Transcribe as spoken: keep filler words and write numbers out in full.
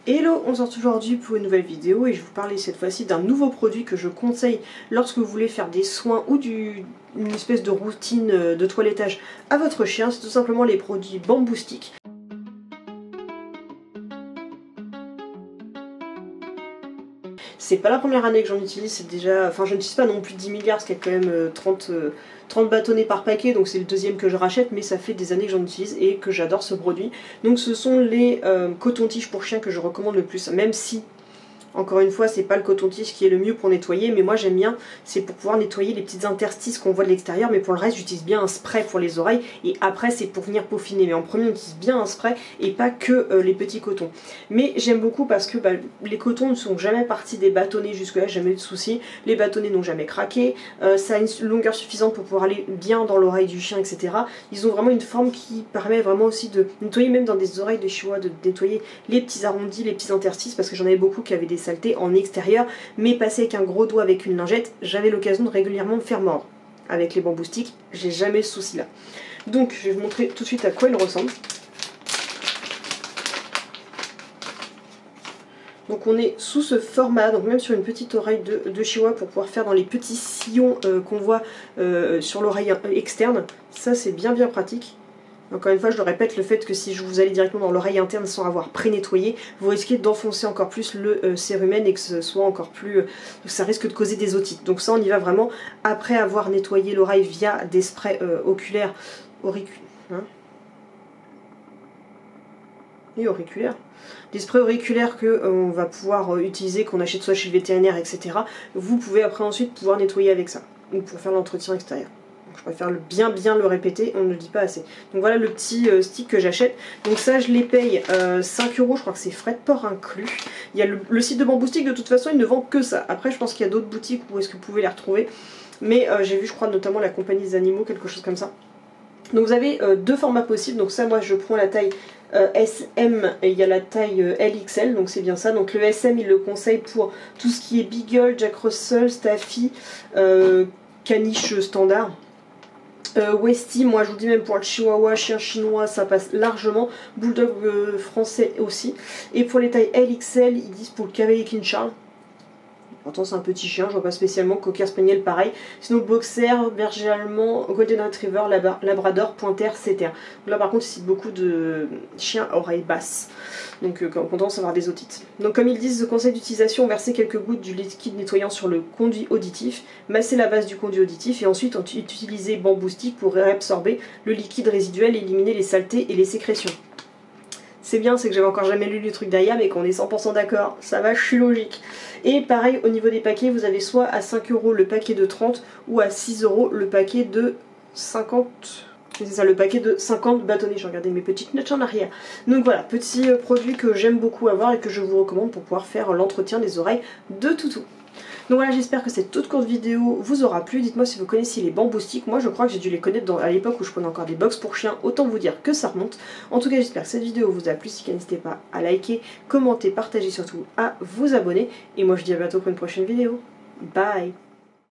Hello, on se retrouve aujourd'hui pour une nouvelle vidéo et je vais vous parler cette fois-ci d'un nouveau produit que je conseille lorsque vous voulez faire des soins ou du, une espèce de routine de toilettage à votre chien. C'est tout simplement les produits Bamboo Stick. C'est pas la première année que j'en utilise, c'est déjà... Enfin, je n'utilise pas non plus dix milliards, parce qu'il y a quand même trente, trente bâtonnets par paquet, donc c'est le deuxième que je rachète, mais ça fait des années que j'en utilise et que j'adore ce produit. Donc ce sont les euh, cotons-tiges pour chiens que je recommande le plus, même si... Encore une fois, c'est pas le coton-tige qui est le mieux pour nettoyer, mais moi j'aime bien, c'est pour pouvoir nettoyer les petites interstices qu'on voit de l'extérieur, mais pour le reste j'utilise bien un spray pour les oreilles, et après c'est pour venir peaufiner, mais en premier on utilise bien un spray et pas que euh, les petits cotons. Mais j'aime beaucoup parce que bah, les cotons ne sont jamais partis des bâtonnets jusque là, jamais eu de soucis, les bâtonnets n'ont jamais craqué, euh, ça a une longueur suffisante pour pouvoir aller bien dans l'oreille du chien, et cetera. Ils ont vraiment une forme qui permet vraiment aussi de nettoyer, même dans des oreilles de chihuahua, de nettoyer les petits arrondis, les petits interstices, parce que j'en avais beaucoup qui avaient des saleté en extérieur, mais passer avec un gros doigt avec une lingette, j'avais l'occasion de régulièrement me faire mordre. Avec les Bamboo Stick, j'ai jamais ce souci là. Donc je vais vous montrer tout de suite à quoi il ressemble. Donc on est sous ce format, donc même sur une petite oreille de, de chihuahua pour pouvoir faire dans les petits sillons euh, qu'on voit euh, sur l'oreille externe. Ça c'est bien bien pratique. Encore une fois, je le répète, le fait que si vous allez directement dans l'oreille interne sans avoir pré-nettoyé, vous risquez d'enfoncer encore plus le euh, cérumen et que ce soit encore plus... Euh, ça risque de causer des otites. Donc ça, on y va vraiment après avoir nettoyé l'oreille via des sprays euh, oculaires, auriculaires, hein et auriculaires. Des sprays auriculaires qu'on euh, va pouvoir euh, utiliser, qu'on achète soit chez le vétérinaire, et cetera. Vous pouvez après ensuite pouvoir nettoyer avec ça, ou pour faire l'entretien extérieur. Je préfère le bien bien le répéter, on ne le dit pas assez. Donc voilà le petit euh, stick que j'achète. Donc ça je les paye euh, cinq euros, je crois que c'est frais de port inclus. Il y a le, le site de Bamboo Stick, de toute façon il ne vend que ça. Après je pense qu'il y a d'autres boutiques où est-ce que vous pouvez les retrouver. Mais euh, j'ai vu je crois notamment la compagnie des animaux, quelque chose comme ça. Donc vous avez euh, deux formats possibles, donc ça moi je prends la taille euh, S M et il y a la taille euh, L X L, donc c'est bien ça. Donc le S M il le conseille pour tout ce qui est Beagle, Jack Russell, Staffy, euh, caniche standard. Euh, Westie, moi je vous dis même pour le chihuahua, chien chinois, ça passe largement. Bulldog euh, français aussi. Et pour les tailles L X L, ils disent pour le Cavalier King Charles. Pourtant c'est un petit chien, je vois pas spécialement. Cocker Spaniel pareil. Sinon Boxer, Berger Allemand, Golden Retriever, Labrador, Pointer, Setter. Donc là par contre c'est beaucoup de chiens à oreilles basses. Donc euh, on tendance à avoir des otites. Donc comme ils disent, le conseil d'utilisation, verser quelques gouttes du liquide nettoyant sur le conduit auditif, masser la base du conduit auditif et ensuite utiliser Bamboo Stick pour réabsorber le liquide résiduel et éliminer les saletés et les sécrétions. C'est bien, c'est que j'avais encore jamais lu le truc derrière, mais qu'on est cent pour cent d'accord, ça va, je suis logique. Et pareil, au niveau des paquets, vous avez soit à cinq euros le paquet de trente, ou à six euros le paquet de cinquante... C'est ça, le paquet de cinquante bâtonnets. J'ai regardé mes petites notes en arrière. Donc voilà, petit euh, produit que j'aime beaucoup avoir et que je vous recommande pour pouvoir faire l'entretien des oreilles de toutou. Donc voilà, j'espère que cette toute courte vidéo vous aura plu. Dites-moi si vous connaissiez les Bamboo Stick. Moi je crois que j'ai dû les connaître dans, à l'époque où je prenais encore des box pour chiens. Autant vous dire que ça remonte. En tout cas j'espère que cette vidéo vous a plu. Si n'hésitez pas à liker, commenter, partager, surtout à vous abonner. Et moi je vous dis à bientôt pour une prochaine vidéo. Bye.